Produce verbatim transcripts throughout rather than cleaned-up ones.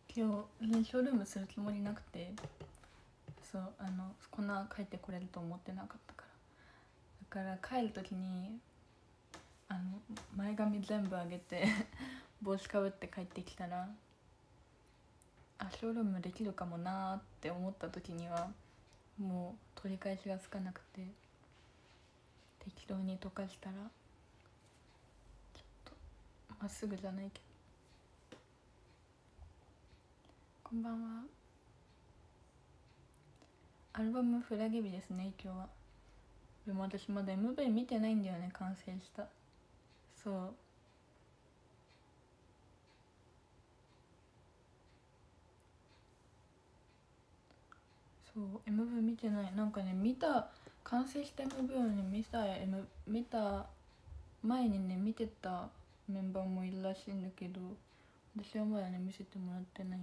今日ショールームするつもりなくて、そうあのこんな帰ってこれると思ってなかったから、だから帰る時にあの前髪全部上げて帽子かぶって帰ってきたら、あショールームできるかもなーって思った時にはもう取り返しがつかなくて、適当に溶かしたらちょっとまっすぐじゃないけど。こんばんは。アルバムフラゲ日ですね今日は。でも私まだ エムブイ 見てないんだよね。完成した。そうそう エムブイ 見てない。なんかね見た完成した エムブイ をね見た、M、見た前にね見てたメンバーもいるらしいんだけど、私はまだね見せてもらってない。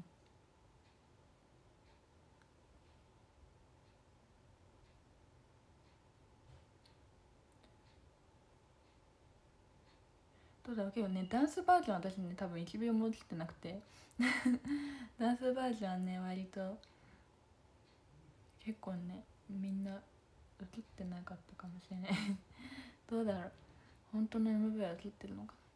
どうだろうけどね、ダンスバージョン私ね多分いちびょうも映ってなくてダンスバージョンはね割と結構ねみんな映ってなかったかもしれないどうだろう、本当の エムブイ は映ってるのかな。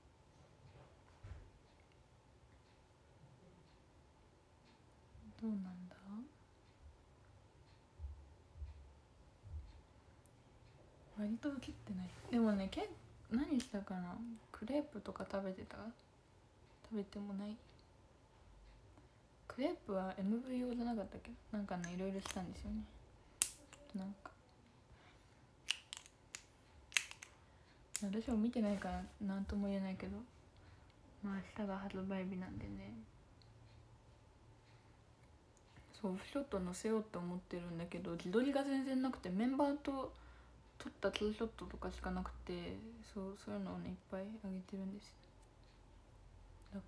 どうなんだ。割と映ってない。でもねけ何したかな。クレープとか食べてた。食べてもない。クレープは エムブイ 用じゃなかったっけ。なんかねいろいろしたんですよね。なんか私も見てないから何とも言えないけど、まあ明日が発売日なんでね。そうオフショット載せようと思ってるんだけど、自撮りが全然なくて、メンバーと撮ったツーショットとかしかなくて、そうそういうのをねいっぱいあげてるんです。だ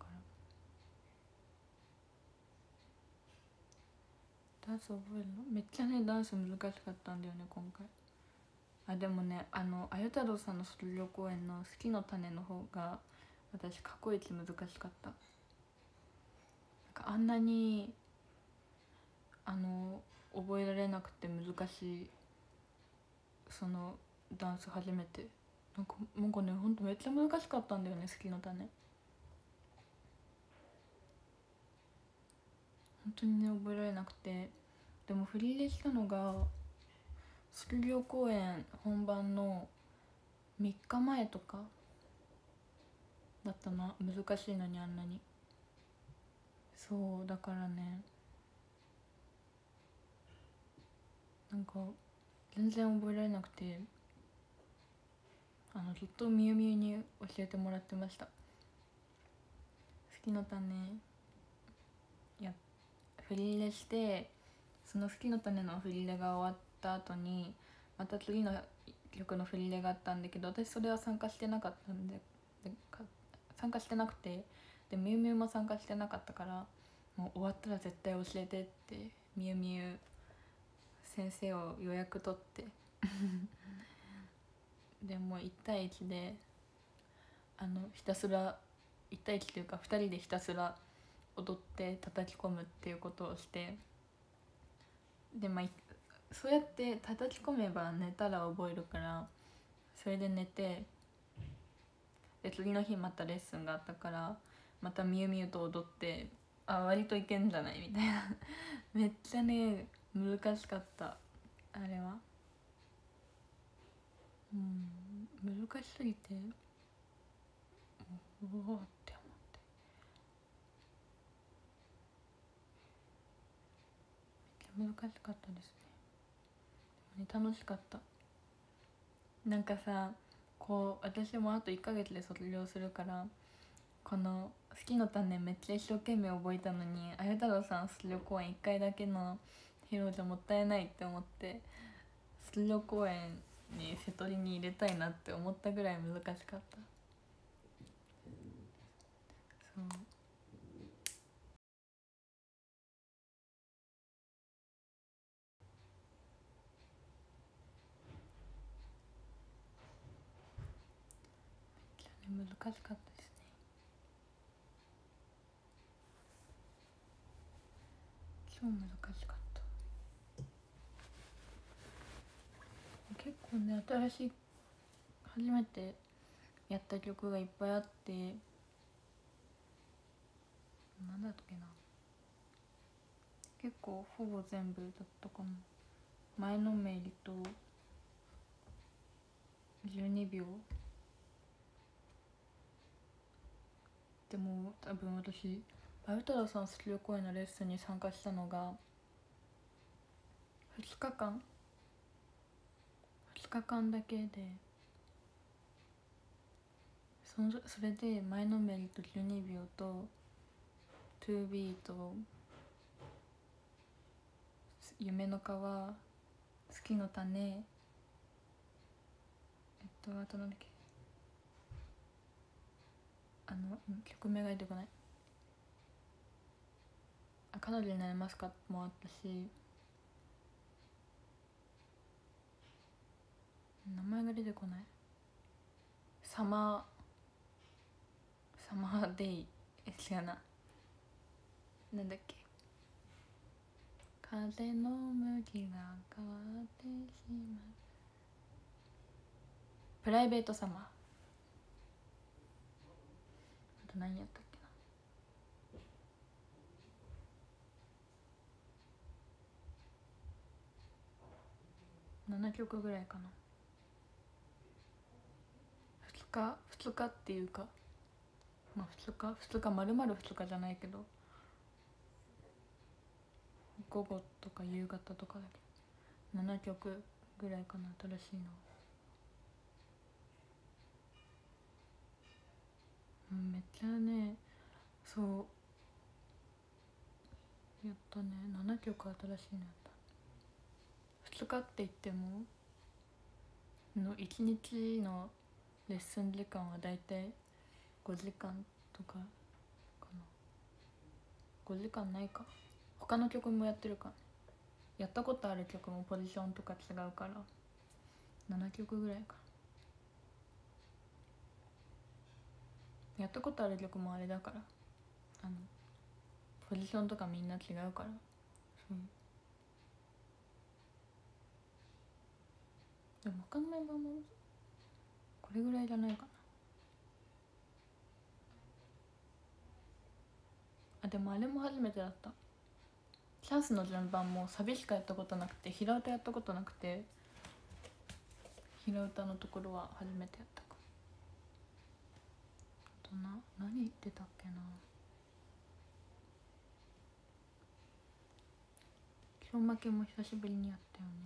からダンス覚えるのめっちゃね、ダンス難しかったんだよね今回。あでもね、あのあゆ太郎さんの卒業公演の「好きの種」の方が私過去一難しかった。なんかあんなにあの覚えられなくて難しいそのダンス初めて。なんかなんかねほんとめっちゃ難しかったんだよね、好きの種。本当にね覚えられなくて、でも振り入れしたのが卒業公演本番のみっかまえとかだったな。難しいのにあんなに。そうだからね、なんか全然覚えられなくて、あのずっとみゆみゆに教えてもらってました。好きの種や振り入れして、その好きの種の振り入れが終わった後にまた次の曲の振り入れがあったんだけど、私それは参加してなかったんで、で参加してなくて、でみゆみゆも参加してなかったから、もう終わったら絶対教えてってみゆみゆ先生を予約取ってでもういち対いちであのひたすらいち対いちというかふたりでひたすら踊って叩き込むっていうことをして、でまあそうやって叩き込めば寝たら覚えるから、それで寝て、で次の日またレッスンがあったからまたみゆみゆと踊って、あ割といけんじゃないみたいなめっちゃね難しかった、あれは。うん難しすぎてうおーって思って、めっちゃ難しかったですね。楽しかった。なんかさ、こう私もあといっかげつで卒業するから、この「好きの種」めっちゃ一生懸命覚えたのに、あゆ太郎さん卒業公演いっかいだけの披露じゃもったいないって思って、卒業公演に瀬戸りに入れたいなって思ったぐらい難しかった。そう難しかったですね。 超難しかった。結構ね新しい初めてやった曲がいっぱいあって、なんだったっけな、結構ほぼ全部だったかな。前のめりとじゅうにびょうでも多分私バルトラさん好きよ声のレッスンに参加したのがふつかかんふつかかんだけで、そのそれで前のめりとじゅうにびょうと トゥービー と夢の川、月の種、えっとあとなんだっけ、あの曲名が出てこない、あ彼女になれますかもあったし、名前が出てこない、サマーサマーデイ、え違うな、なんだっけ、風の向きが変わってしまう、プライベートサマー、あと何やったっけな、ななきょくぐらいかな。ふつかふつかっていうか、まあふつかふつか丸々ふつかじゃないけど、午後とか夕方とかだけどななきょくぐらいかな、新しいの。うん、めっちゃね、そうやったね、ななきょく新しいのやった。ふつかって言ってものいちにちのレッスン時間はだいたいごじかんとかかな、ごじかんないか、他の曲もやってるからね、やったことある曲もポジションとか違うからななきょくぐらいかな。やったことある曲もあれだから、あのポジションとかみんな違うから、そうでも他のメンバーもこれぐらいじゃないかな。あでもあれも初めてだった。チャンスの順番もサビしかやったことなくて、平歌やったことなくて、平歌のところは初めてやったか。あとな何言ってたっけな、今日負けも久しぶりにやったよね。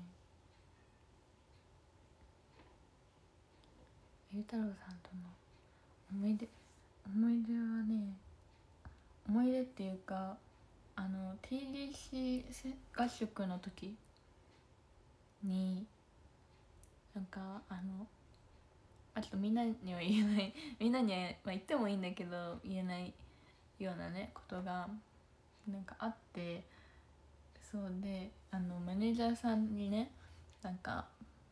ゆうたろうさんとの思い出思い出はね、思い出っていうか、あの ティーディーシー 合宿の時になんかあのあとみんなには言えないみんなには、まあ、言ってもいいんだけど言えないようなねことがなんかあって、そうであのマネージャーさんにね、なんか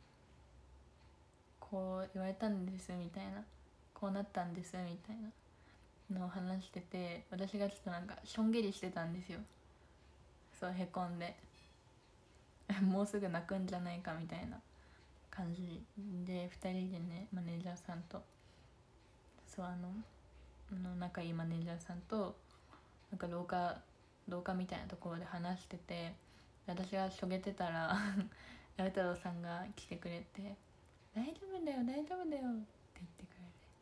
こう言われたんですみたいな、こうなったんですみたいなのを話してて、私がちょっとなんかしょんげりしてたんですよ。そうへこんでもうすぐ泣くんじゃないかみたいな感じでふたりでね、マネージャーさんとそうあのあの仲いいマネージャーさんとなんか廊下廊下みたいなところで話してて、私がしょげてたら八太郎さんが来てくれて「大丈夫だよ大丈夫だよ」って言ってくれて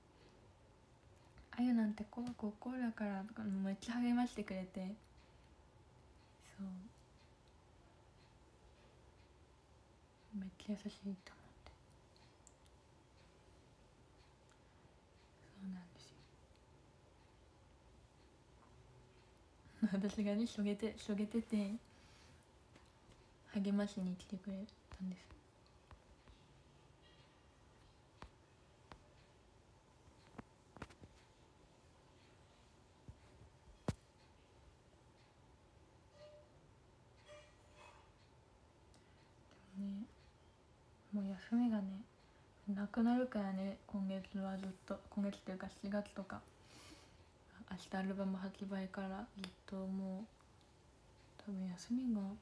「あゆなんてこうこうこうだから」とかめっちゃ励ましてくれて、そうめっちゃ優しいと思って、そうなんですよ私がねしょげてしょげてて励ましに来てくれたんです。ね、もう休みがねなくなるからね、今月はずっと、今月というかしちがつとか明日アルバム発売からずっともう多多分休みが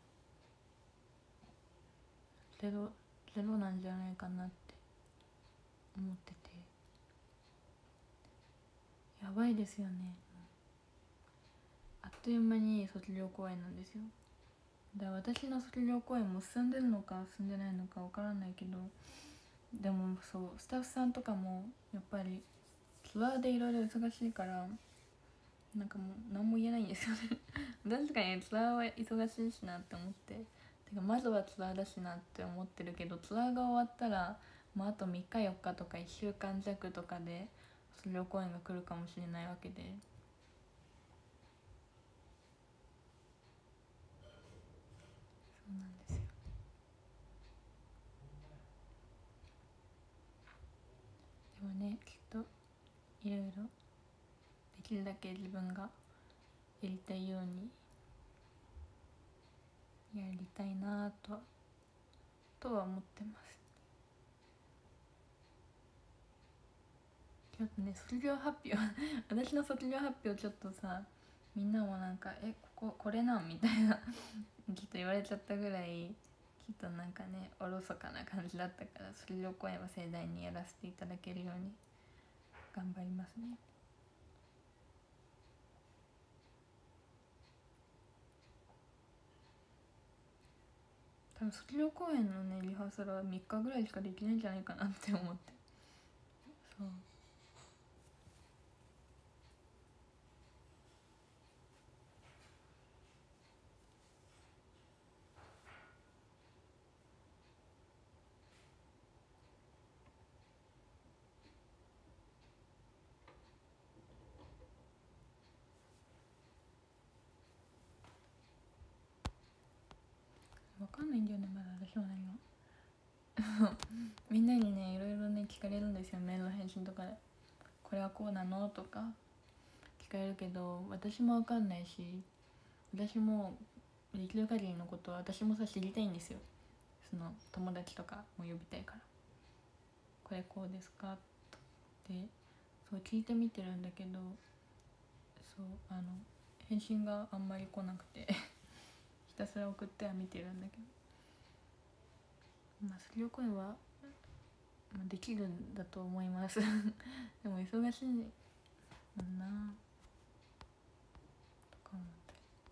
ゼロゼロなんじゃないかなって思ってて、やばいですよね。あっという間に卒業公演なんですよ。だから私の卒業公演も進んでるのか進んでないのかわからないけど、でもそうスタッフさんとかもやっぱりツアーでいろいろ忙しいからなんかもう何も言えないんですよね確かにツアーは忙しいしなって思って、てかまずはツアーだしなって思ってるけど、ツアーが終わったら、まあ、あとみっかよっかとかいっしゅうかん弱とかで卒業公演が来るかもしれないわけで、そうなんですよ。でもね、きっといろいろできるだけ自分がやりたいようにやりたいなとはとは思ってます。ちょっとね、卒業発表私の卒業発表ちょっとさ、みんなもなんか「えこここれなん?」みたいなきっと言われちゃったぐらい、きっとなんかねおろそかな感じだったから、卒業公演は盛大にやらせていただけるように頑張りますね。多分卒業公演のねリハーサルはみっかぐらいしかできないんじゃないかなって思って、そう分かんないんだよねまだ私は何もみんなにねいろいろね聞かれるんですよ、メールの返信とかでこれはこうなのとか聞かれるけど、私も分かんないし、私もできる限りのことは私もさ知りたいんですよ。その友達とかも呼びたいから、これこうですかってそう聞いてみてるんだけど、そうあの返信があんまり来なくてひたすら送っては見てるんだけど、まあ卒業公演は、まあ、できるんだと思いますでも忙しいもんなとか思って。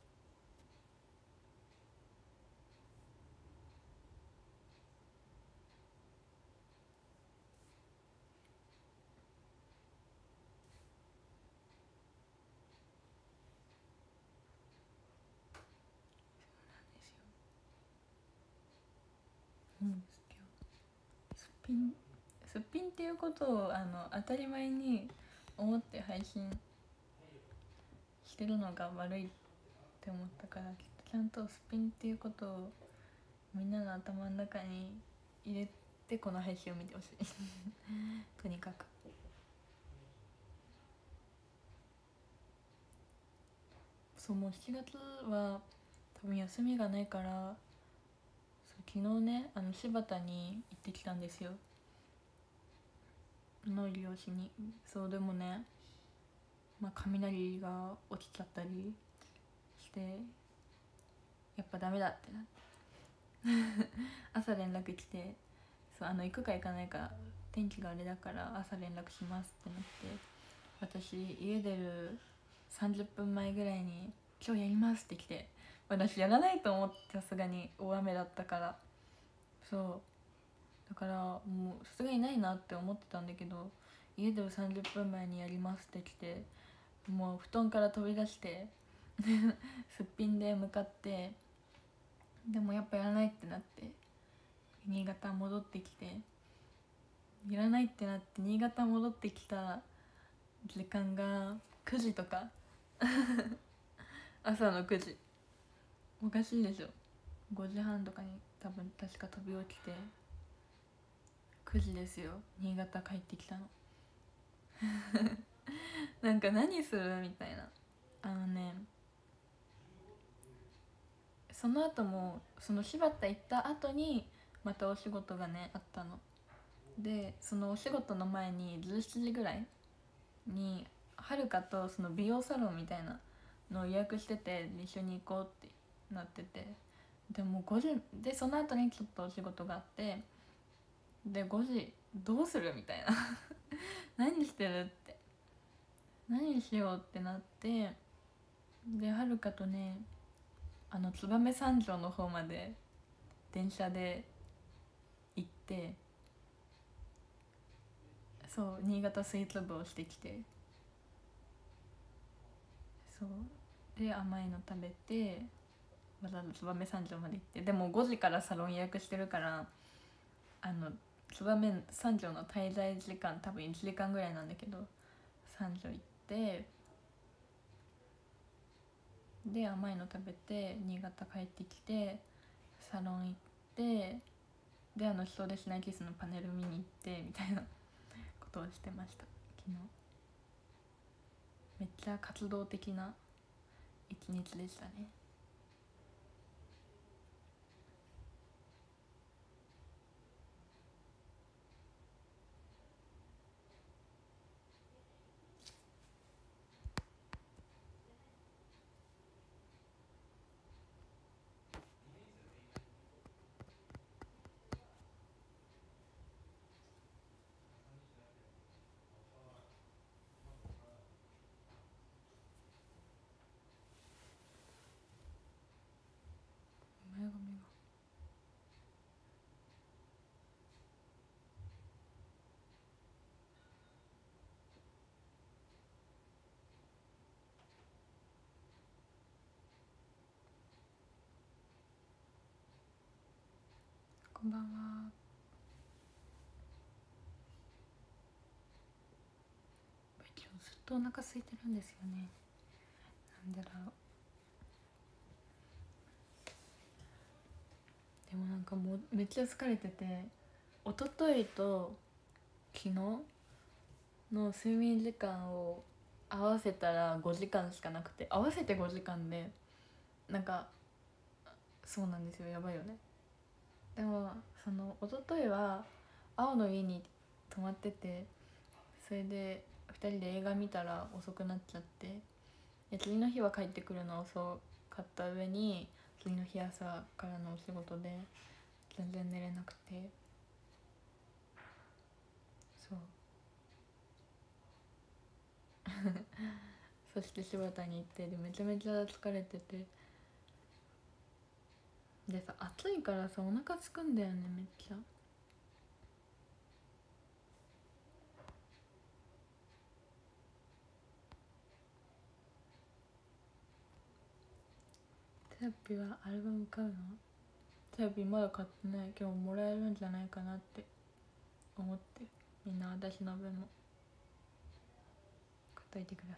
そうなんですよ。すっぴんすっぴんっていうことをあの当たり前に思って配信してるのが悪いって思ったから、きっとちゃんとすっぴんっていうことをみんなの頭の中に入れてこの配信を見てほしいとにかく。そうもうしちがつは多分休みがないから、そう昨日ねあの柴田に行ってきたんですよ、農業しに。そうでもね、まあ、雷が落ちちゃったりしてやっぱダメだってなって朝連絡来て、そうあの行くか行かないか天気があれだから朝連絡しますってなって、私家出るさんじゅっぷんまえぐらいに「今日やります」って来て、私やらないと思って、さすがに大雨だったから。そうだからもうさすがにないなって思ってたんだけど、家出るさんじゅっぷんまえにやりますって来て、もう布団から飛び出してすっぴんで向かって、でもやっぱやらないってなって新潟戻ってきて、やらないってなって新潟戻ってきた時間がくじとか朝のくじ、おかしいでしょ。ごじはんとかに多分確か飛び起きて、くじですよ新潟帰ってきたのなんか何するみたいな。あのねその後もその柴田行った後にまたお仕事がねあったので、そのお仕事の前にじゅうしちじぐらいにはるかとその美容サロンみたいなのを予約してて、一緒に行こうってなってて、でもごじでその後にちょっとお仕事があって、でごじどうするみたいな何してるって何しようってなって、ではるかとねあの燕三条の方まで電車で行って、そう新潟スイーツ部をしてきて、そうで甘いの食べてわざわざ燕三条まで行って、でもごじからサロン予約してるから、あの燕三条の滞在時間多分いちじかんぐらいなんだけど、三条行ってで甘いの食べて新潟帰ってきてサロン行って、であのストレスナイキスのパネル見に行ってみたいなことをしてました昨日。めっちゃ活動的な一日でしたね。前髪がこんばんは。今日ずっとお腹空いてるんですよね。なんでだろう。でもなんかもうめっちゃ疲れてて、一昨日と昨日の睡眠時間を合わせたらごじかんしかなくて、合わせてごじかんでなんかそうなんですよ、やばいよね。でもその一昨日は青の家に泊まってて、それでふたりで映画見たら遅くなっちゃって、で次の日は帰ってくるの遅かった上に次の日朝からのお仕事で全然寝れなくて、そうそして柴田に行って、でめちゃめちゃ疲れてて、でさ暑いからさお腹すくんだよねめっちゃ。テラピはアルバム買うの？テラピまだ買ってない。今日もらえるんじゃないかなって思ってる。みんな私の分も買っといてください。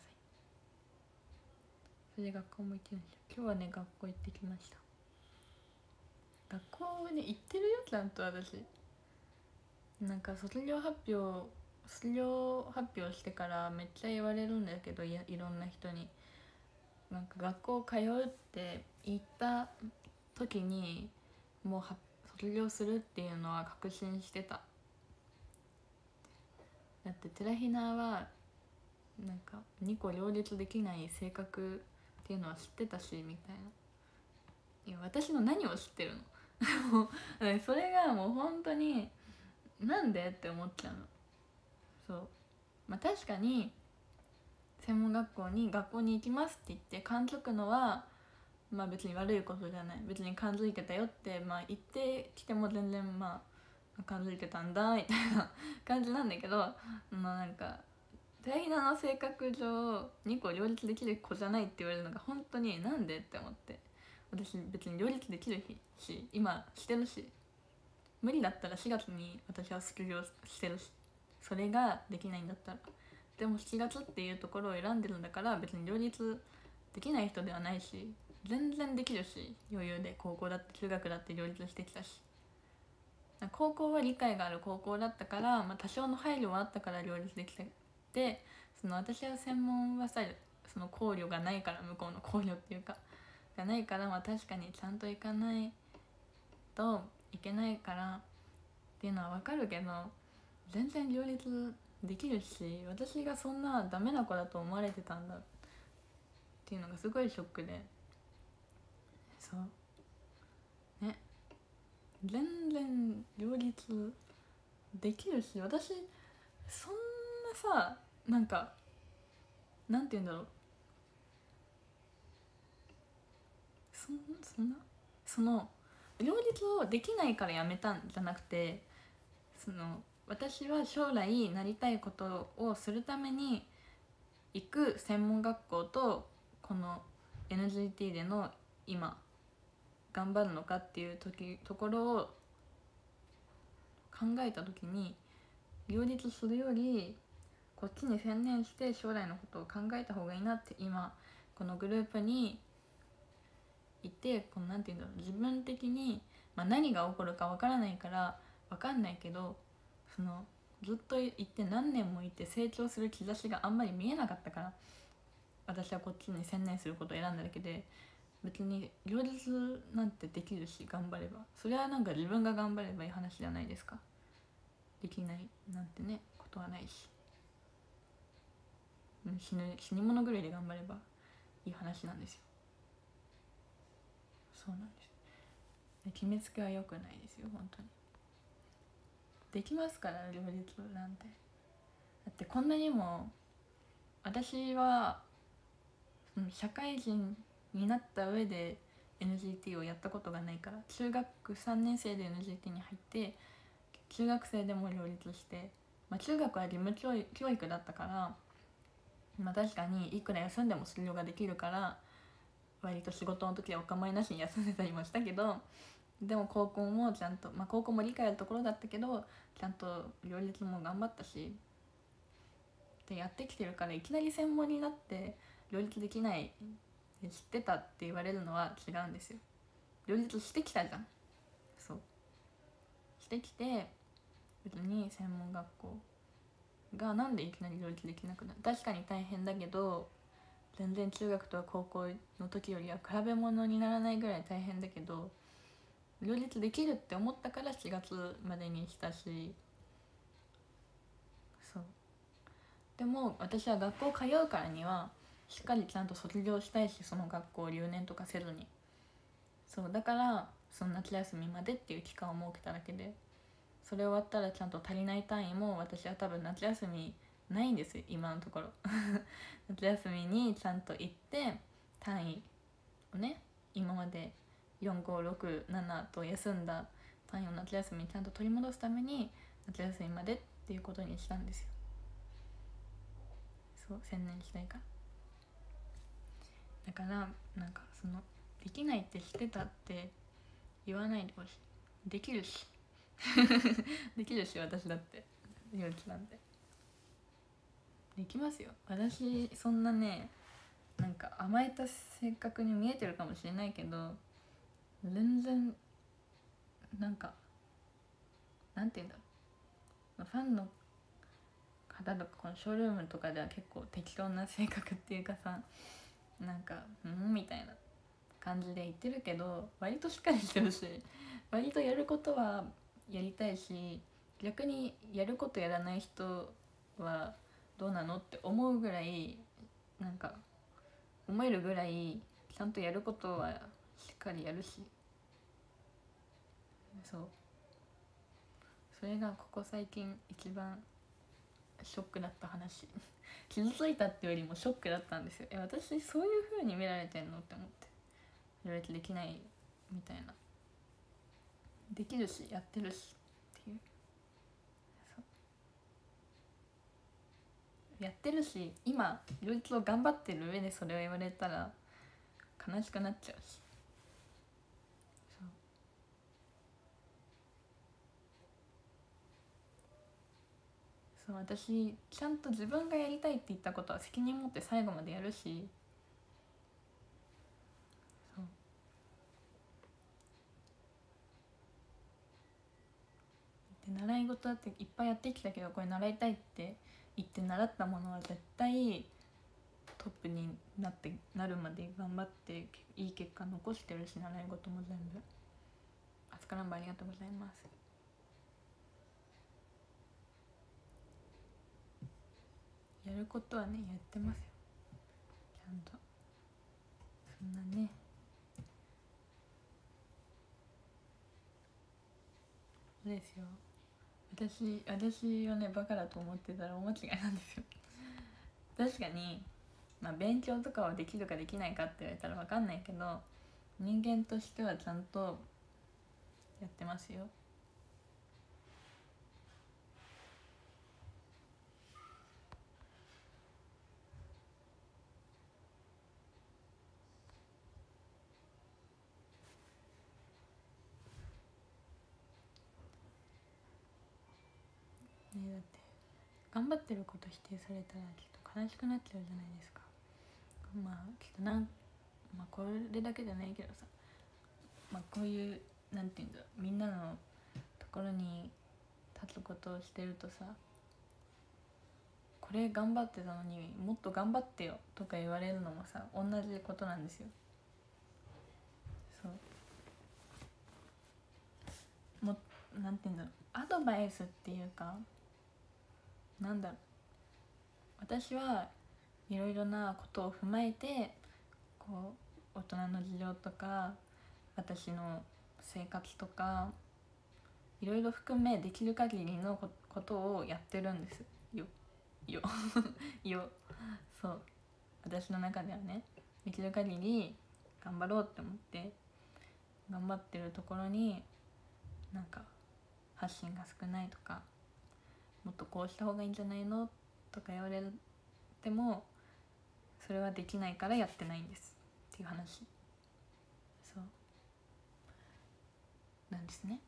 それで学校も行ってるんですよ。今日はね学校行ってきました。学校ね行ってるよちゃんと私。なんか卒業発表卒業発表してからめっちゃ言われるんだけど、いやいろんな人になんか学校通うって言った時にもうは卒業するっていうのは確信してた。だってテラヒナはなんかにこ両立できない性格っていうのは知ってたしみたいな。いや私の何を知ってるのもうそれがもう本当になんでって思っちゃうの。そうまあ確かに専門学校に学校に行きますって言って感づくのはまあ別に悪いことじゃない。別に感づいてたよってまあ言ってきても全然まあ感づいてたんだみたいな感じなんだけど、まあなんかテラヒナの性格上にこ両立できる子じゃないって言われるのが本当になんでって思って、私別に両立できるし今してるし、無理だったらしがつに私は卒業してるし、それができないんだったらでもしちがつっていうところを選んでるんだから別に両立できない人ではないし、全然できるし余裕で。高校だって中学だって両立してきたし、高校は理解がある高校だったから、まあ、多少の配慮はあったから両立できて、でその私は専門はさその考慮がないから、向こうの考慮っていうかがないから、まあ確かにちゃんと行かないといけないからっていうのはわかるけど、全然両立できるし、私がそんなダメな子だと思われてたんだっていうのがすごいショックで、そそうね、全然両立できるし、私そんなさ、なんかなんて言うんだろう、そんそんなその両立をできないからやめたんじゃなくて、その私は将来なりたいことをするために行く専門学校とこの エヌジーティー での今頑張るのかっていう時ところを考えた時に、両立するよりこっちに専念して将来のことを考えた方がいいなって、今このグループにいて、このなんていうんだろう、自分的に、まあ、何が起こるかわからないからわかんないけど、そのずっといて何年もいて成長する兆しがあんまり見えなかったから、私はこっちに専念することを選んだだけで、別に両立なんてできるし、頑張れば、それはなんか自分が頑張ればいい話じゃないですか。できないなんてね、ことはないし、死ぬ死に物狂いで頑張ればいい話なんですよ。そうなんです。決めつけは良くないですよ、本当に。できますから両立なんて。だってこんなにも、私は社会人になった上で エヌジーティー をやったことがないから、中学さんねん生で エヌジーティー に入って、中学生でも両立して、まあ、中学は義務教育教育だったから、まあ、確かにいくら休んでも卒業ができるから割と仕事の時はお構いなしに休んでたりもしたけど、でも高校もちゃんと、まあ、高校も理解あるところだったけどちゃんと両立も頑張ったしってやってきてるから、いきなり専門になって両立できない知ってたって言われるのは違うんですよ。両立してきたじゃん。そうしてきて、別に専門学校がなんでいきなり両立できなくなる、確かに大変だけど、全然中学とか高校の時よりは比べ物にならないぐらい大変だけど、両立できるって思ったからしがつまでにしたし、そうでも私は学校通うからにはしっかりちゃんと卒業したいし、その学校を留年とかせずに、そうだからその夏休みまでっていう期間を設けただけで、それ終わったらちゃんと足りない単位も、私は多分夏休みないんですよ今のところ夏休みにちゃんと行って単位をね、今までよんごろくななと休んだ単位を夏休みにちゃんと取り戻すために夏休みまでっていうことにしたんですよ。そう専念したいから。だからなんかそのできないって知ってたって言わないでほしい。できるしできるし、私だって幼稚なんでできますよ。私そんなね、なんか甘えた性格に見えてるかもしれないけど、全然なんかなんて言うんだろう、ファンの方とかこのショールームとかでは結構適当な性格っていうかさ、なんかうんみたいな感じで言ってるけど、割としっかりしてるし、割とやることはやりたいし、逆にやることやらない人はどうなのって思うぐらい、なんか思えるぐらいちゃんとやることはしっかりやるし、そうそれがここ最近一番ショックだった話傷ついたってよりもショックだったんですよ。え私そういう風に見られてんのって思って、両立できないみたいな、できるしやってるしっていう、やってるし、今両立を頑張ってる上でそれを言われたら悲しくなっちゃうし、そうそう私ちゃんと自分がやりたいって言ったことは責任持って最後までやるし、そうで習い事だっていっぱいやってきたけど、これ習いたいって言って習ったものは絶対トップになってなるまで頑張っていい結果残してるし、習い事も全部。あつからんばありがとうございます。やることはねやってますよちゃんと。そんなねそうですよ。私私はねバカだと思ってたら大間違いなんですよ。確かに、まあ、勉強とかはできるかできないかって言われたら分かんないけど、人間としてはちゃんとやってますよ。ね、だって頑張ってること否定されたらきっと悲しくなっちゃうじゃないですか。まあきっとなん、まあ、これだけじゃないけどさ、まあ、こういうなんていうんだろう、みんなのところに立つことをしてるとさ、これ頑張ってたのにもっと頑張ってよとか言われるのもさ同じことなんですよ。そうも、なんていうんだろう、アドバイスっていうか、なんだろう、私はいろいろなことを踏まえてこう大人の事情とか私の生活とかいろいろ含めできる限りのことをやってるんですよよよ。そう私の中ではね、できる限り頑張ろうって思って頑張ってるところに、なんか発信が少ないとか、もっとこうした方がいいんじゃないのとか言われても、それはできないからやってないんですっていう話。そうなんですね。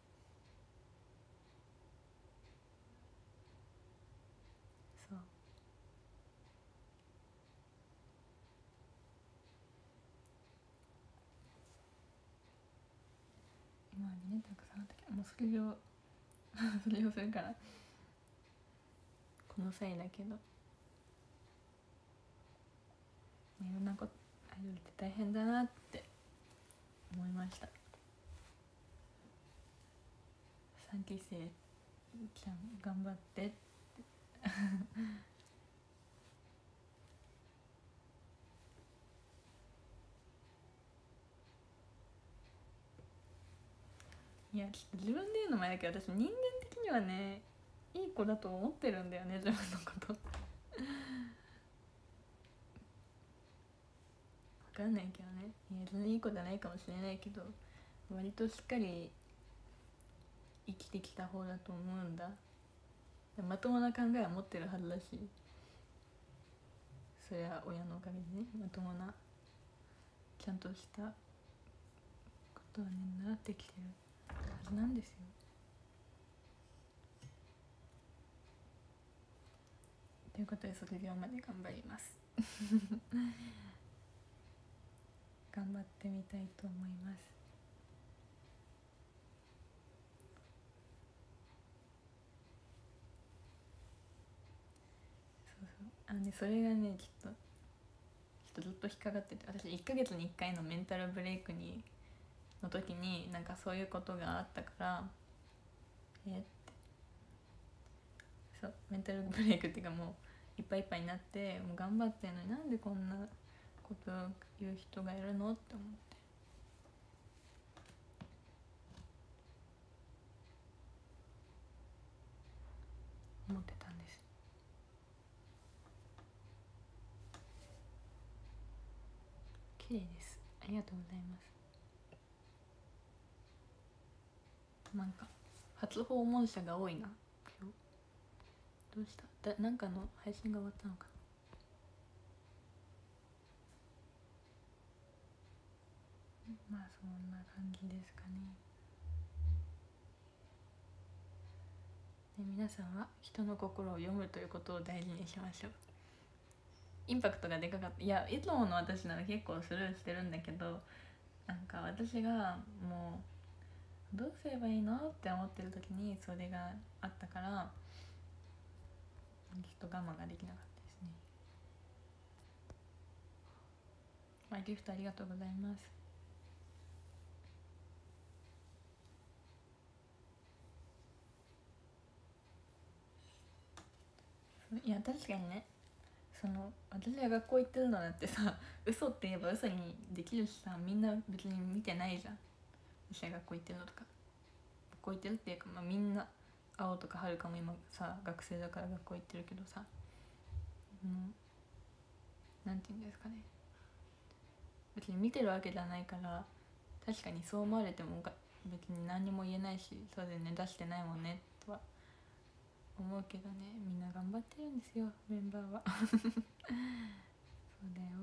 そう今までねたくさんあったけど、もうそれをそれをするからこの際だけど、いろんなことアイドルって大変だなって思いました。さんき生ちゃん頑張ってっていやちょっと自分で言うのもあれだけど、私人間的にはねいい子だと思ってるんだよね、自分のこと分かんないけどね、いや全然いい子じゃないかもしれないけど、割としっかり生きてきた方だと思うんだ。まともな考えは持ってるはずだし、それは親のおかげでね、まともなちゃんとしたことはね習ってきてるはずなんですよ。ということで卒業まで頑張ります頑張ってみたいと思います。そうそう、あのねそれがねちょっとちょっとずっと引っかかってて、私いっかげつにいっかいのメンタルブレイクにの時になんかそういうことがあったから、えってそうメンタルブレイクっていうか、もういっぱいいっぱいになって、もう頑張ってんのになんでこんなこと言う人がいるのって思って思ってたんです。綺麗です、ありがとうございます。なんか初訪問者が多いな今日。どうしただ、なんかの配信が終わったのかな。まあそんな感じですかね。で皆さんは人の心を読むということを大事にしましょう。インパクトがでかかった。いやいつもの私なら結構スルーしてるんだけど、なんか私がもうどうすればいいのって思ってる時にそれがあったから、ちょっと我慢ができなかったですね。まあ、ギフトありがとうございます。いや確かにね、その私が学校行ってるのだってさ、嘘って言えば嘘にできるしさ、みんな別に見てないじゃん、私が学校行ってるのとか。 校行ってるっていうか、まあ、みんな青とかはるかも今さ学生だから学校行ってるけどさ、うん、なんていうんですかね、別に見てるわけじゃないから、確かにそう思われても別に何にも言えないし、そうでね出してないもんねとは思うけどね、みんな頑張ってるんですよメンバーはそうだよ。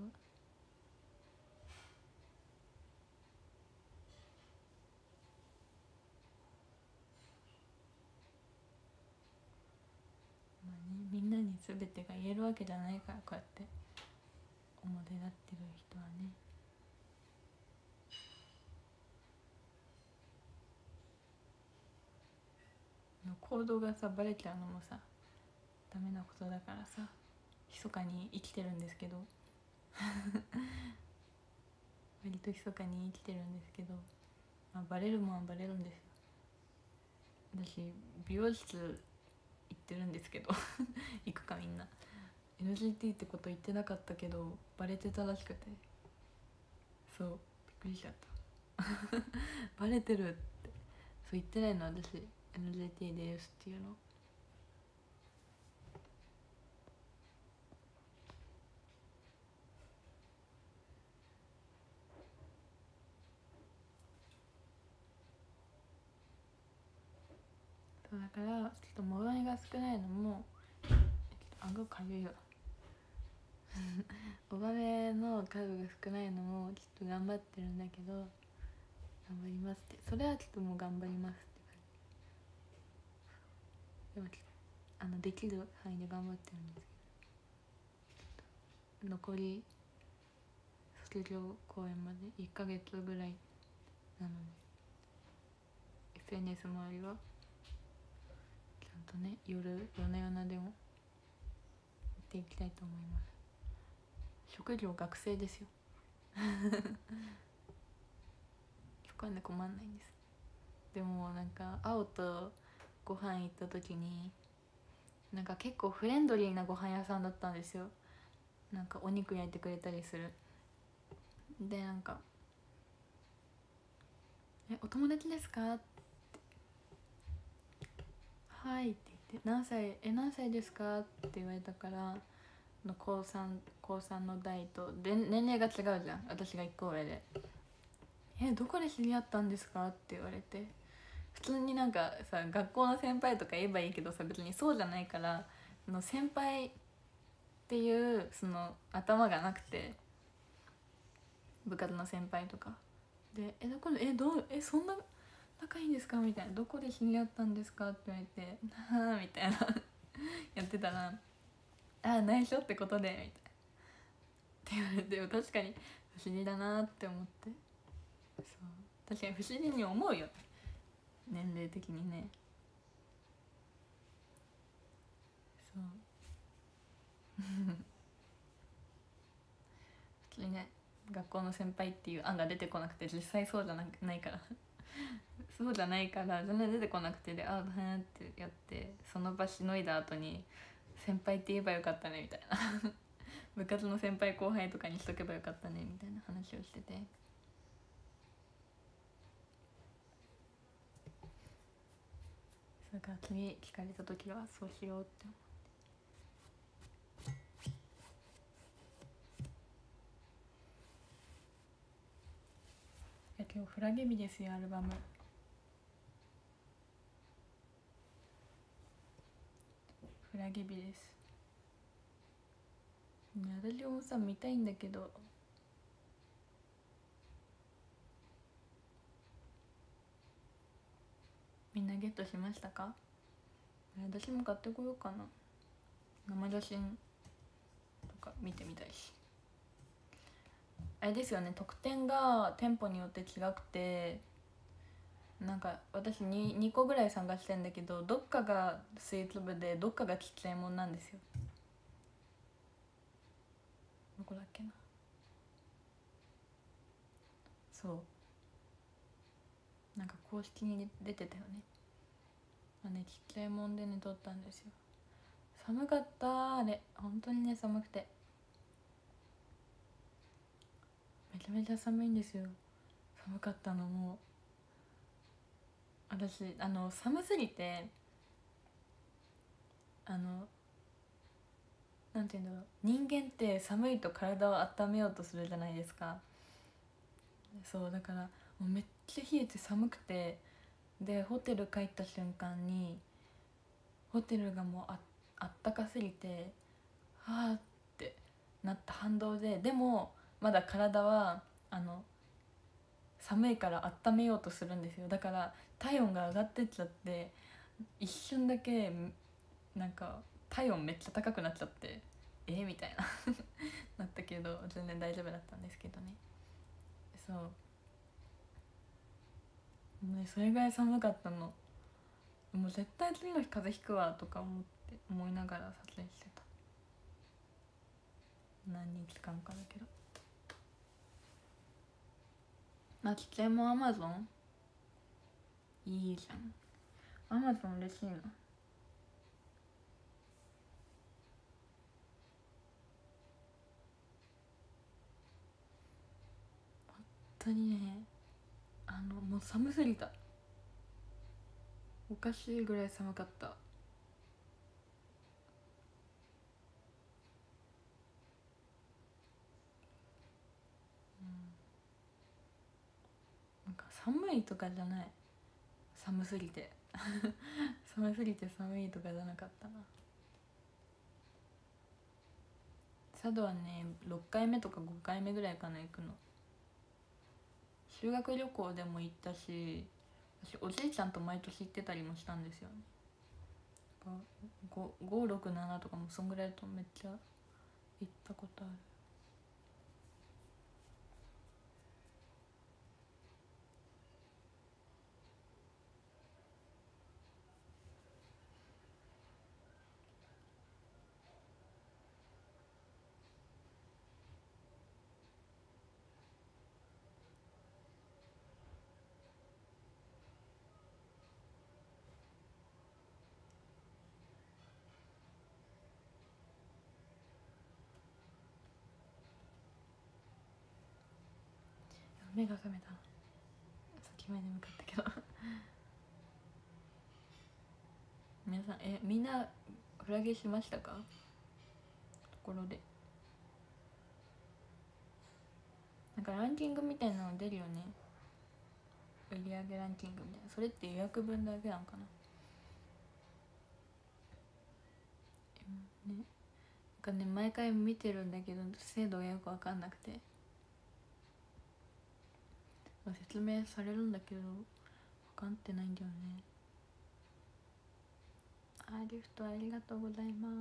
まあね、みんなに全てが言えるわけじゃないから、こうやって表立ってる人はね。の行動がさバレちゃうのもさダメなことだからさ、密かに生きてるんですけど割と密かに生きてるんですけど、まあ、バレるもんはバレるんですよ。私美容室行ってるんですけど行くかみんな エヌジーティー ってこと言ってなかったけどバレてたらしくて、そうびっくりしちゃったバレてるって、そう言ってないの私 エヌジーティー ですっていうの。そうだからちょっと物が少ないのも顎かゆいわお金の数が少ないのもちょっと頑張ってるんだけど、頑張りますって、それはちょっともう頑張りますって感じ。でもちょっとあのできる範囲で頑張ってるんですけど、残り卒業公演までいっかげつぐらいなので エスエヌエス 周りはちゃんとね、夜夜な夜なでもやっていきたいと思います。職業学生ですよそこはね困んないんです。でもなんか青とご飯行った時になんか結構フレンドリーなご飯屋さんだったんですよ。なんかお肉焼いてくれたりする。でなんか「えお友達ですか?」って「はい」って言って「何歳え何歳ですか?」って言われたから、高三高三の代とで年齢が違うじゃん、私がいっこ上で「えどこで知り合ったんですか?」って言われて、普通になんかさ学校の先輩とか言えばいいけどさ、別にそうじゃないから、の先輩っていうその頭がなくて、部活の先輩とかで「えどこでえどうえそんな仲いいんですか?」みたいな「どこで知り合ったんですか?」って言われて「はあ」みたいなやってたら「ああ内緒ってことで」みたいなって言われて、確かに不思議だなって思って、そう確かに不思議に思うよ、年齢的にね。そう普通にね、学校の先輩っていう案が出てこなくて、実際そうじゃなないからそうじゃないから全然出てこなくて、で「ああへん」ってやって、その場しのいだ後に「先輩って言えばよかったね」みたいな部活の先輩後輩とかにしとけばよかったねみたいな話をしてて、それから次聞かれた時はそうしようって思う。いや今日フラゲ日ですよ、アルバム。フラゲ日です。ね、私もさ見たいんだけど、みんなゲットしましたか？私も買ってこようかな。生写真とか見てみたいし。あれですよね、特典が店舗によって違くて、なんか私 2, 2個ぐらい参加してんだけど、どっかがスイーツ部でどっかがちっちゃいもんなんですよ。どこだっけな。そうなんか公式に出てたよね。まあね、ちっちゃいもんでね撮ったんですよ。寒かったあれ、本当にね寒くて、めちゃめちゃ寒いんですよ。寒かったのも私あの寒すぎてあのなんていうんだろう、人間って寒いと体を温めようとするじゃないですか。そうだからもうめっちゃ冷えて寒くて、でホテル帰った瞬間にホテルがもう あ, あったかすぎてはあってなった反動で、でもまだ体はあの寒いから温めようとするんですよ。だから体温が上がってっちゃって、一瞬だけなんか体温めっちゃ高くなっちゃって、えみたいななったけど全然大丈夫だったんですけどね。そうもうね、それぐらい寒かったの。もう絶対次の日風邪ひくわとか思って思いながら撮影してた。何日間かだけど。あ、ちっちゃいもアマゾンいいじゃん。アマゾン嬉しいな。本当にね、あのもう寒すぎた。おかしいぐらい寒かった。なんか寒いとかじゃない、寒すぎて寒すぎて寒いとかじゃなかったな。佐渡はねろっかいめとかごかいめぐらいかな行くの。修学旅行でも行ったし、私おじいちゃんと毎年行ってたりもしたんですよね。ごろくななとかもそんぐらいとめっちゃ行ったことある。目が覚めた。さっきまで眠かったけど皆さんえみんなフラゲしましたか？ところでなんかランキングみたいなの出るよね。売上ランキングみたいな。それって予約分だけなのかな。ね、なんかね毎回見てるんだけど精度がよく分かんなくて、説明されるんだけど分かってないんだよね。あリフトありがとうございます。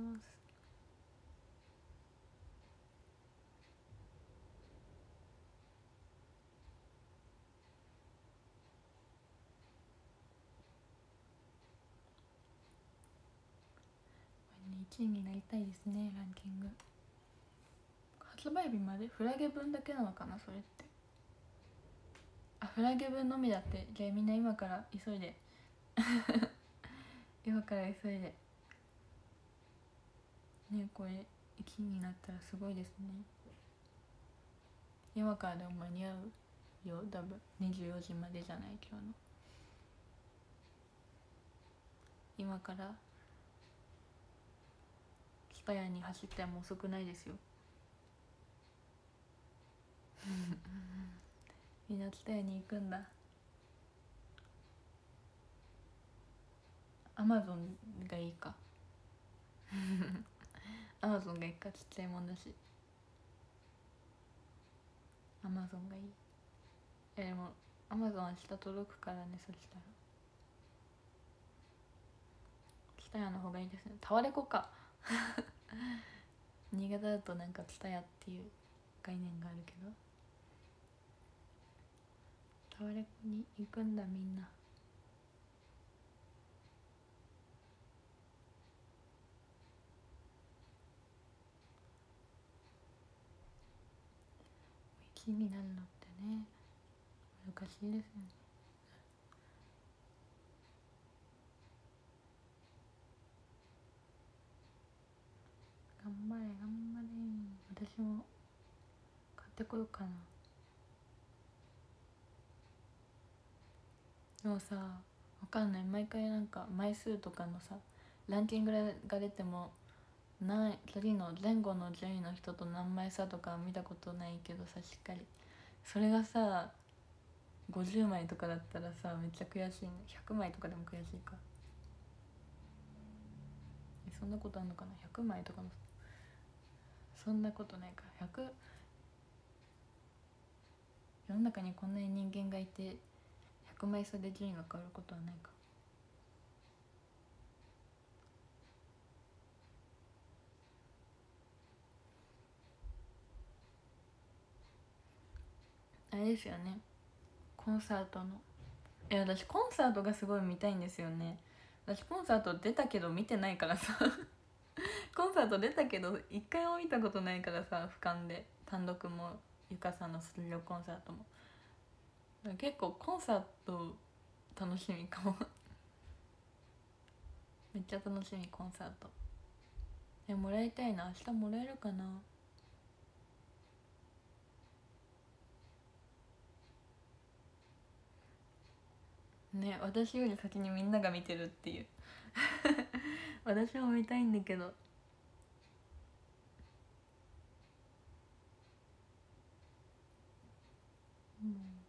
いちいになりたいですね。ランキング発売日までフラゲ分だけなのかなそれって。あフラゲ分のみだって。じゃあみんな今から急いで今から急いでね。これいちいになったらすごいですね。今からでも間に合うよ。多分にじゅうよじまでじゃない、今日の。今から蔦屋に走っても遅くないですよみんな蔦屋に行くんだ。アマゾンがいいかアマゾンがいいか、ちっちゃいもんだし。アマゾンがいい。えでもアマゾン明日届くからね。そしたら蔦屋の方がいいですね。タワレコか新潟だとなんか蔦屋っていう概念があるけど、タワレコに行くんだみんな。いちいになるのってね難しいですよね。頑張れ頑張れ。私も買ってこようかな。でもさ分かんない、毎回なんか枚数とかのさランキングが出ても何次の前後の順位の人と何枚差とか見たことないけどさ、しっかりそれがさごじゅうまいとかだったらさめっちゃ悔しいね。ひゃくまいとかでも悔しいか。えそんなことあんのかな、ひゃくまいとかもそんなことないか。ひゃく世の中にこんなに人間がいてひゃくまい差で順位が変わることはないか。あれですよね、コンサートの、いや私コンサートがすごい見たいんですよね。私コンサート出たけど見てないからさコンサート出たけど一回も見たことないからさ、俯瞰で単独もゆかさんのスタジオコンサートも。結構コンサート楽しみかもめっちゃ楽しみコンサート。えもらいたいな、明日もらえるかな。ね、私より先にみんなが見てるっていう私も見たいんだけど。うん、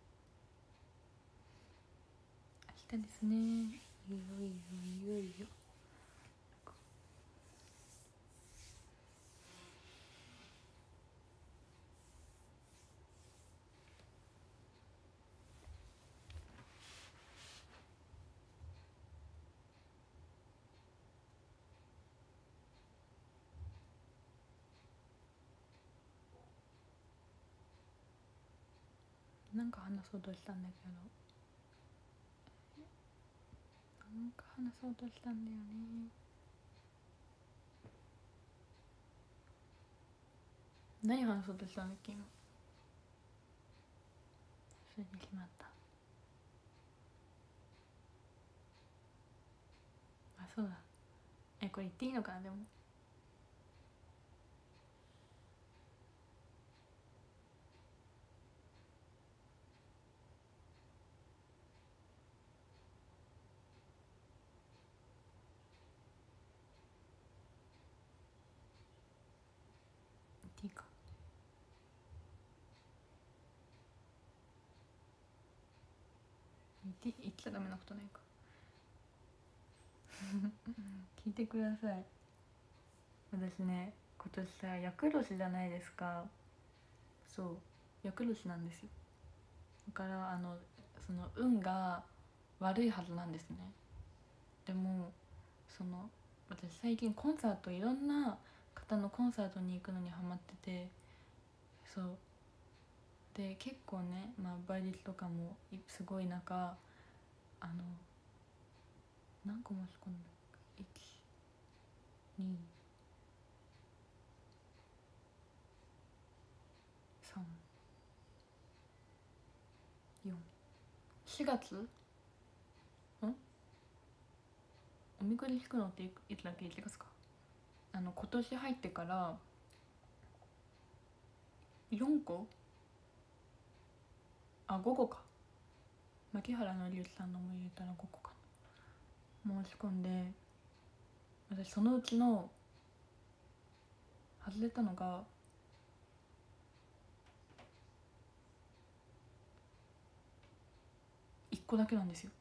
明日ですね。いよいよいよいよ。なんか話そうとしたんだけど、なんか話そうとしたんだよね。何話そうとしたんだっけ今。それで決まった。あそうだ、えこれ言っていいのかな。でも言っていいか。言って言っちゃダメなことないか聞いてください。私ね今年さ厄年じゃないですか。そう厄年なんですよ。だからあのその運が悪いはずなんですね。でもその私最近コンサートいろんな方のコンサートに行くのにハマってて、そうで結構ね、まあ、倍率とかもすごい中、あの何個申し込んだいちにさんよんしがつんおみくじ引くのっていつだっけ。いちがつか。あの今年入ってからよんこあごこか。牧原紀之さんのも入れたらごこかな申し込んで、私そのうちの外れたのがいっこだけなんですよ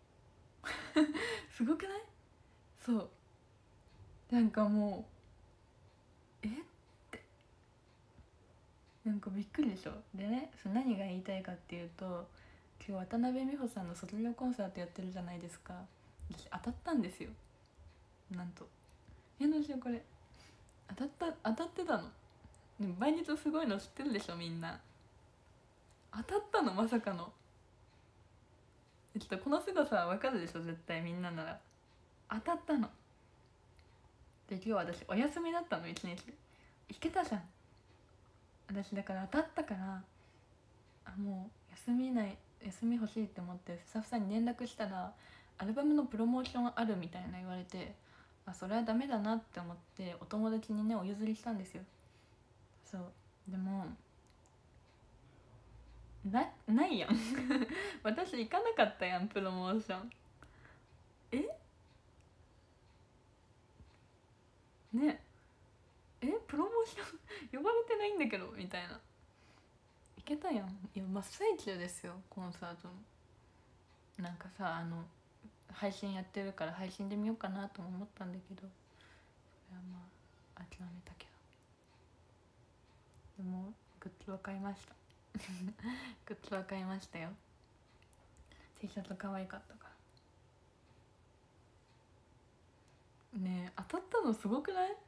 すごくない？そうなんかもうえってなんかびっくりでしょ。でね、その何が言いたいかっていうと、今日渡辺美穂さんの卒業コンサートやってるじゃないですか。私当たったんですよ、なんと。えどうしようこれ当たった当たってたの。でも倍率すごいの知ってるでしょみんな。当たったのまさかの。ちょっとこの凄さわかるでしょ絶対みんななら。当たったので今日私お休みだったの一日。行けたじゃん私。だから当たったからあもう休みない休み欲しいって思ってスタッフさんに連絡したらアルバムのプロモーションあるみたいな言われて、あそれはダメだなって思ってお友達にねお譲りしたんですよ。そうでもなないやん私行かなかったやんプロモーション。 えねえプロモーション呼ばれてないんだけどみたいな。いけたやん。いや真っ最中ですよコンサートの。なんかさあの配信やってるから配信で見ようかなとも思ったんだけど、それはまあ諦めたけど、でもグッズは買いましたグッズは買いましたよ。 T シャツ可愛かったからね。え当たったのすごくない？い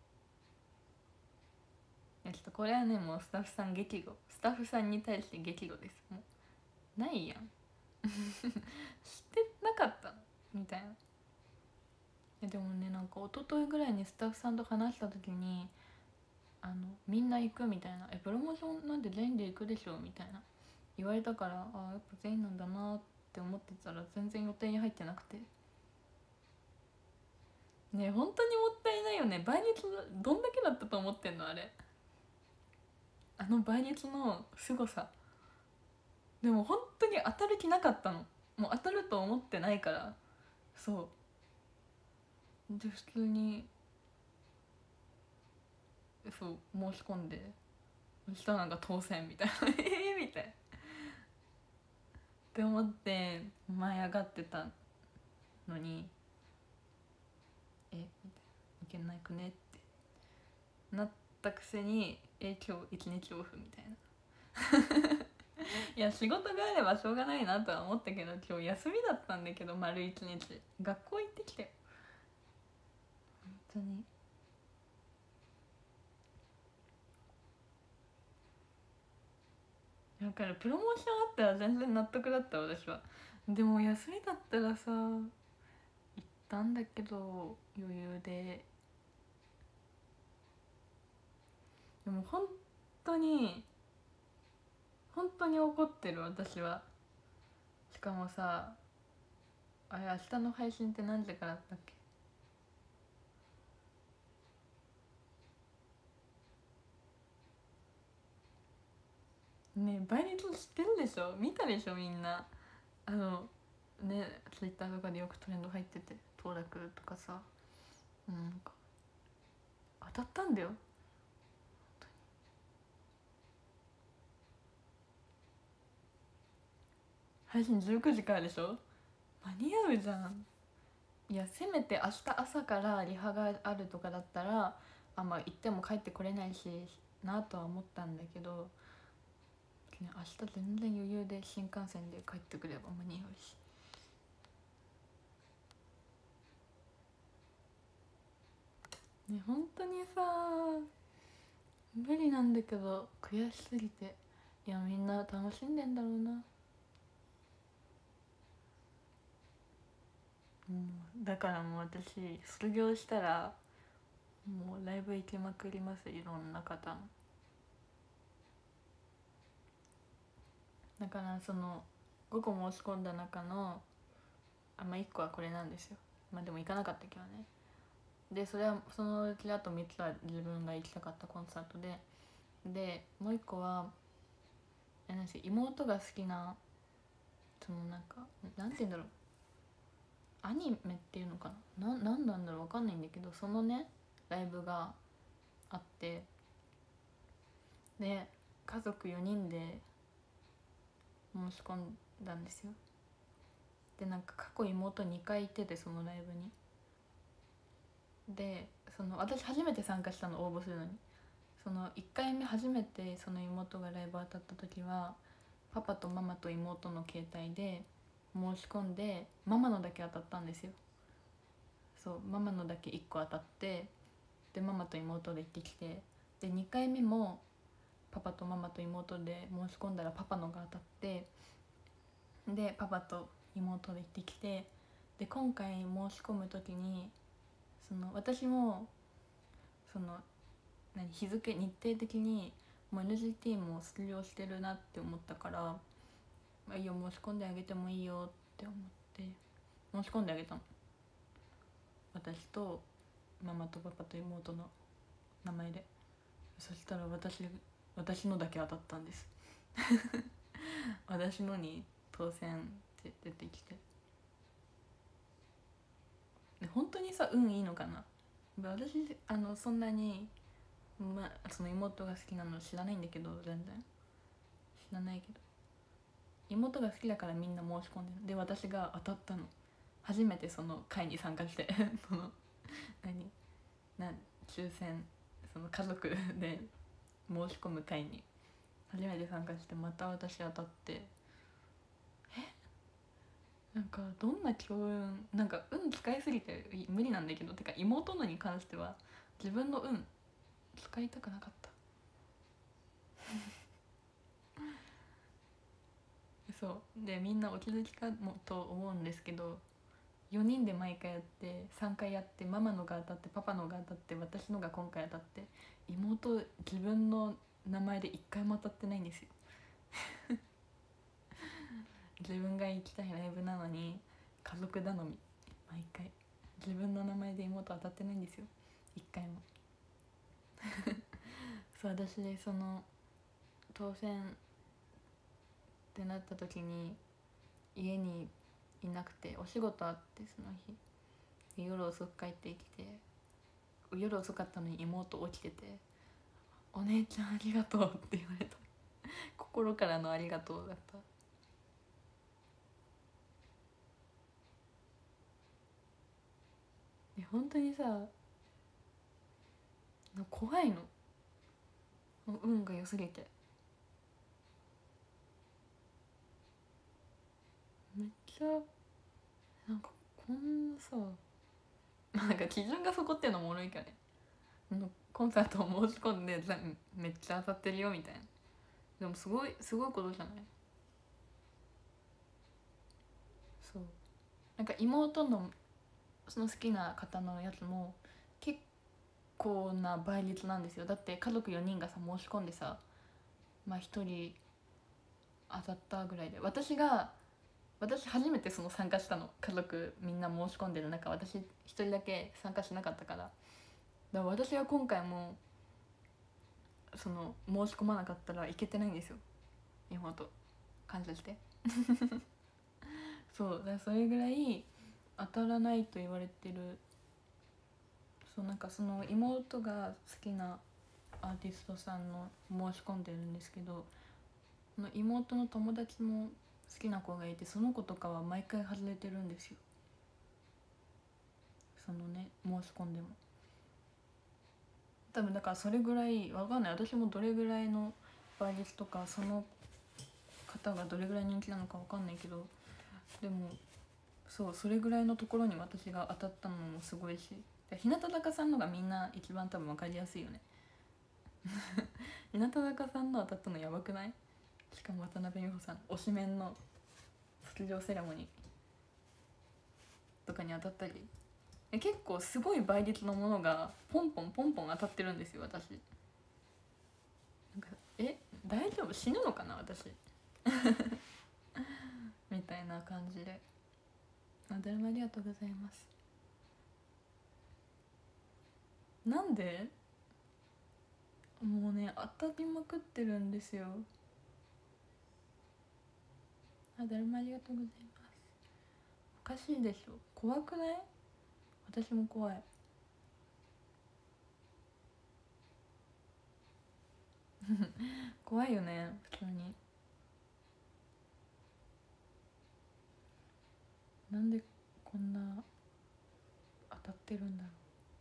やちょっとこれはねもうスタッフさん激怒、スタッフさんに対して激怒です。もうないやん知ってなかったのみたいな。えでもねなんか一昨日ぐらいにスタッフさんと話した時にあのみんな行くみたいな、えプロモーションなんて全員で行くでしょみたいな言われたから、あやっぱ全員なんだなって思ってたら全然予定に入ってなくてね。本当にもったいないよね。倍率どんだけだったと思ってんのあれ。あの倍率の凄さ。でも本当に当たる気なかったの。もう当たると思ってないから。そうで普通にそう申し込んで、そしたらなんか当選みたいなええみたいなって思って舞い上がってたのに、えみたいないけないくねってなったくせに、え今日一日オフみたいないや仕事があればしょうがないなとは思ったけど、今日休みだったんだけど丸一日学校行ってきて本当に。だからプロモーションあったら全然納得だった私は。でも休みだったらさ行ったんだけど余裕で。でも本当に本当に怒ってる私は。しかもさあれ明日の配信って何時からだったっけ？ねえ倍率知ってるでしょ、見たでしょみんな。あのねツイッターとかでよくトレンド入ってて当落とかさ、なんか当たったんだよ。配信じゅうくじからでしょ、間に合うじゃん。いやせめて明日朝からリハがあるとかだったらあまあ行っても帰ってこれないしなとは思ったんだけど、ね、明日全然余裕で新幹線で帰ってくれば間に合うし。ね本当にさ無理なんだけど悔しすぎて。いやみんな楽しんでんだろうな。うん、だからもう私卒業したらもうライブ行きまくります、いろんな方の。だからそのごこ申し込んだ中のあまあいっこはこれなんですよ。まあでも行かなかったけどね。でそれはそのうちあとみっつは自分が行きたかったコンサートで、でもういっこはえなんし妹が好きなそのなんかなんて言うんだろう、アニメっていうのかな、ななんなんだろうわかんないんだけど、そのねライブがあって、で家族よにんで申し込んだんですよ。でなんか過去妹にかい行っててそのライブに。でその私初めて参加したの応募するのに。そのいっかいめ初めてその妹がライブ当たった時はパパとママと妹の携帯で申し込んでママのだけ当たったんですよ。そうママのだけいっこ当たって、でママと妹で行ってきて、でにかいめもパパとママと妹で申し込んだらパパのが当たって、でパパと妹で行ってきて、で今回申し込む時にその私もその何日付日程的にもう エヌジーティー も卒業してるなって思ったから、まあ、いいよ申し込んであげてもいいよって思って申し込んであげたの。私とママとパパと妹の名前で。そしたら私私のだけ当たったんです私のに当選って出てきて、 で本当にさ運いいのかな。私あのそんなに、まあ、その妹が好きなの知らないんだけど、全然知らないけど妹が好きだからみんな申し込んでる。で私が当たったの、初めてその会に参加してその何なん抽選、その家族で申し込む会に初めて参加して、また私当たって、なんかどんな強運、なんか運使いすぎて無理なんだけど、てか妹のに関しては自分の運使いたくなかったそうで、みんなお気づきかもと思うんですけど、よにんで毎回やってさんかいやって、ママのが当たってパパのが当たって私のが今回当たって、妹自分の名前でいっかいも当たってないんですよ自分が行きたいライブなのに家族頼み、毎回自分の名前で妹当たってないんですよ、いっかいもそう、私でその当選ってなった時に家にいなくて、お仕事あってその日夜遅く帰ってきて、夜遅かったのに妹起きてて「お姉ちゃんありがとう」って言われた心からのありがとうだった。で本当にさ怖いの、運が良すぎて。めっちゃなんかこんなさ、なんか基準がそこっていうのもおもろいからね、コンサートを申し込んでめっちゃ当たってるよみたいな。でもすごいすごいことじゃない？そう、なんか妹のその好きな方のやつも結構な倍率なんですよ。だって家族よにんがさ申し込んでさ、まあひとり当たったぐらいで、私が私初めてその参加したの、家族みんな申し込んでる中私一人だけ参加しなかったから、だから私が今回もその申し込まなかったらいけてないんですよ、妹感謝してそうだから、それぐらい当たらないと言われてる。そうなんかその妹が好きなアーティストさんの申し込んでるんですけど、その妹の友達も好きな子がいて、その子とかは毎回外れてるんですよ、そのね申し込んでも。多分だからそれぐらいわかんない、私もどれぐらいの倍率とかその方がどれぐらい人気なのかわかんないけど、でもそうそれぐらいのところに私が当たったのもすごいし、日向坂さんのがみんな一番多分分かりやすいよね日向坂さんの当たったのやばくない？しかも渡辺美穂さん推しメンの卒業セレモニーとかに当たったり、結構すごい倍率のものがポンポンポンポン当たってるんですよ私。なんかえ大丈夫、死ぬのかな私みたいな感じで。あ、誰もありがとうございます。なんでもうね当たりまくってるんですよ。あ、誰もありがとうございます。おかしいでしょ、怖くない？私も怖い怖いよね普通に。なんでこんな当たってるんだろ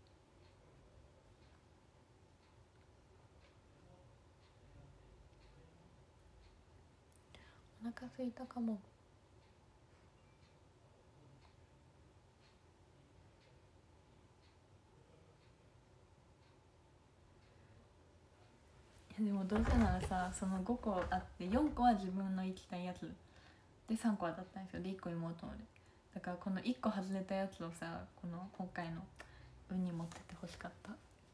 う。お腹空いたかも。いやでもどうせならさ、そのごこあってよんこは自分の行きたいやつでさんこ当たったんですよ。でいっこ妹ので、だからこのいっこ外れたやつをさ、この今回の運に持ってってほしかった。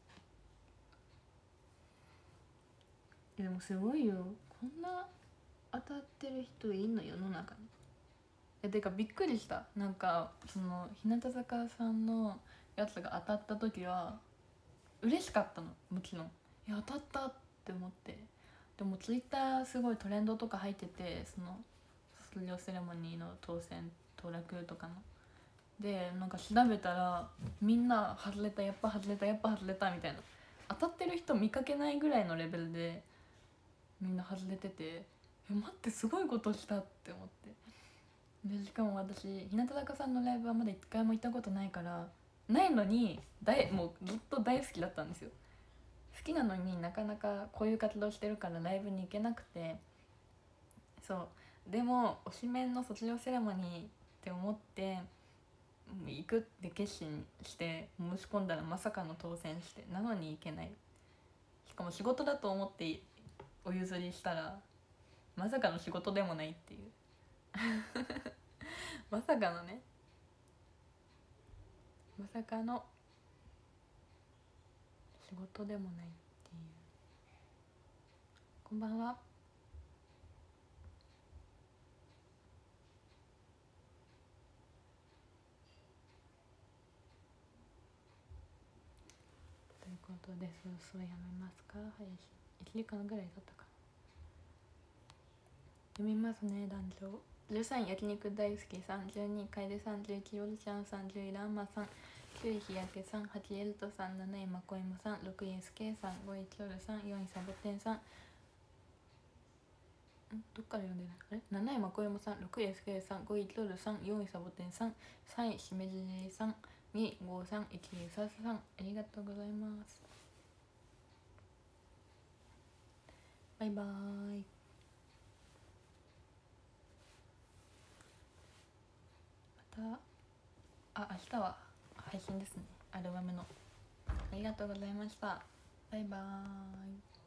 でもすごいよ、こんな当たってる人いんの世の中に。えてかびっくりした、なんかその日向坂さんのやつが当たった時は嬉しかったの、もちろん。いや当たったって思って、でもツイッターすごいトレンドとか入ってて、その卒業セレモニーの当選当落とかのでなんか調べたらみんな外れた、やっぱ外れた、やっぱ外れたみたいな、当たってる人見かけないぐらいのレベルでみんな外れてて、え待ってすごいことしたって思って。でしかも私日向坂さんのライブはまだ一回も行ったことないからないのに大もうずっと大好きだったんですよ。好きなのになかなかこういう活動してるからライブに行けなくて、そうでも推しメンの卒業セレモニーって思って行くって決心して申し込んだらまさかの当選して、なのに行けない。しかも仕事だと思ってお譲りしたらまさかの仕事でもないっていうまさかのね、まさかの仕事でもないっていう。こんばんは。ということでそろそろやめますか。配信いちじかんぐらい経ったかな。読みますね。男女じゅうさんい焼肉大好きさん、じゅうにい楓さん、じゅういちヨルちゃんさん、じゅういランマさん、きゅうい日焼けさん、はちエルトさん、なないまこいもさん、ろくいエスケーさん、ごいチョルさん、よんいサボテンさん、んどっから読んでないあれ、なないまこいもさん、ろくいエスケーさん、ごいチョルさん、よんいサボテンさん、さんいしめじじさん、にいごさん、いちいさささん、ありがとうございます。バイバーイ。またあ明日は配信ですね、アルバムの。ありがとうございました。バイバーイ。